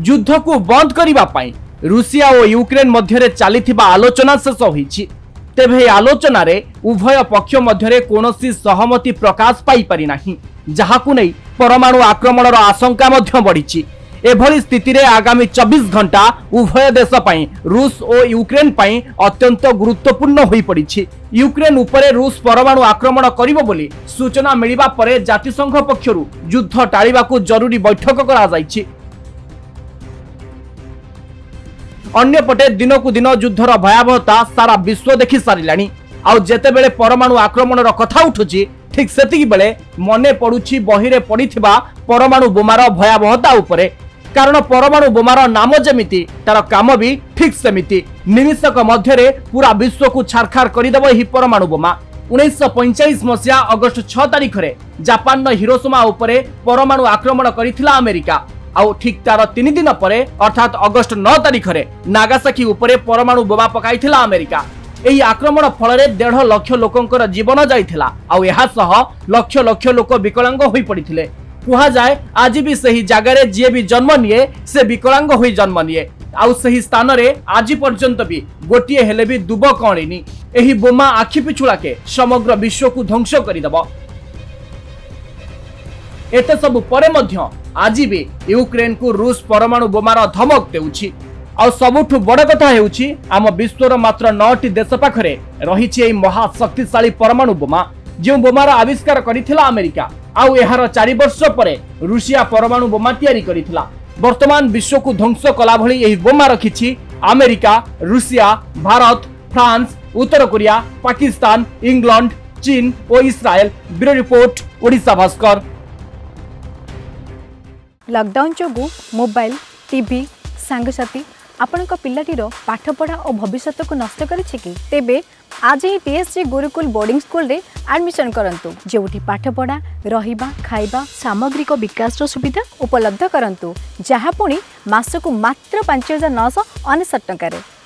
युद्ध को बंद करिबा पई रूसिया और यूक्रेन मध्य चलीथिबा आलोचना शेष होईछि। तेबे आलोचना रे उभय पक्ष मध्य कोनोसी सहमति प्रकाश पाई पारि नाही, जहाकु नै परमाणु आक्रमणर आशंका मध्य बढ़िछि। एभली स्थिति रे आगामी 24 घंटा उभय देश पई रूस और यूक्रेन पई अत्यंत गुरुत्वपूर्ण होई पड़िछि। यूक्रेन उपरे रूस परमाणु आक्रमण करिबो बोली सूचना मिलिबा परे जातिसंघ पक्षरु युद्ध टाळिबाकू जरूरी बैठक करा जायछि। अन्यपटे दिनकू दिन युद्धर भयावहता सारा विश्व देखि सारिलानी। आउ जेतेबेले परमाणु आक्रमणर कथा उठुछि ठीक सेतिकी बेले मने पड़ुछि बहिरे पड़िथिबा परमाणु बोमार भयावहता उपरे। कारण परमाणु बोमार नाम जेमिति तार काम भी ठीक सेमिति। निमिषक मध्यरे पूरा विश्व को छारखार करिदेब एही परमाणु बोमा। 1945 मसीहा अगस्ट 6 तारिख रे जापान हिरोशिमा उपरे परमाणु आक्रमण करिथिला अमेरिका। आउ ठीक तार 3 दिन परे अर्थात अगस्ट 9 तारिख रे नागासाकी उपरे परमाणु बोमा पकाइथिला अमेरिका। एही आक्रमण फल 1.5 लाख लोकंकर जीवन जाइथिला। आउ एहा सह लक्ष लक्ष लोक विकलांग होई पड़िथिले। कुहा जाए आज भी सही जगार जी भी जन्म निए से विकलांग होई जन्म निए। आउ सही स्थान रे आज पर्यंत भी गोटिए हेले भी दुब कणिनी। एही बोमा आखि पिछुला के समग्र विश्व को ध्वंस करिदब। एते सब परे मध्य आज भी यूक्रेन को रूस परमाणु बोमार धमक देउछि। आ सबुठु बड़ कथा हेउछि आम विश्वर मात्र 9टी देश पाखरे रहिछि एही महाशक्तिशाली परमाणु बोमा, जो बोमार आविष्कार करिथिला अमेरिका। आउ एहार 4 वर्ष परे रूसिया परमाणु बोमा तैयारी करिथिला। वर्तमान विश्व को ध्वंस कला भली एही बोमा रखिछि अमेरिका, रूसिया, भारत, फ्रांस, उत्तर कोरिया, पाकिस्तान, इंग्लैंड, चीन और इस्राएल। Bureau report, Odisha Bhaskar. Lockdown जोगु मोबाइल, टीवी, सांगसाथी आपणक पिलाटीर पाठपढ़ा और भविष्य को नष्ट करिछि कि? तेबे आज ही टीएससी गुरुकुल बोर्डिंग स्कूल रे एडमिशन करंतु, जेउठी पाठपढ़ा, रहिबा, खाइबा, सामग्रिक विकास सुविधा उपलब्ध करंतु, जहा पुणी मासकु मात्र 5,999 टंका रे।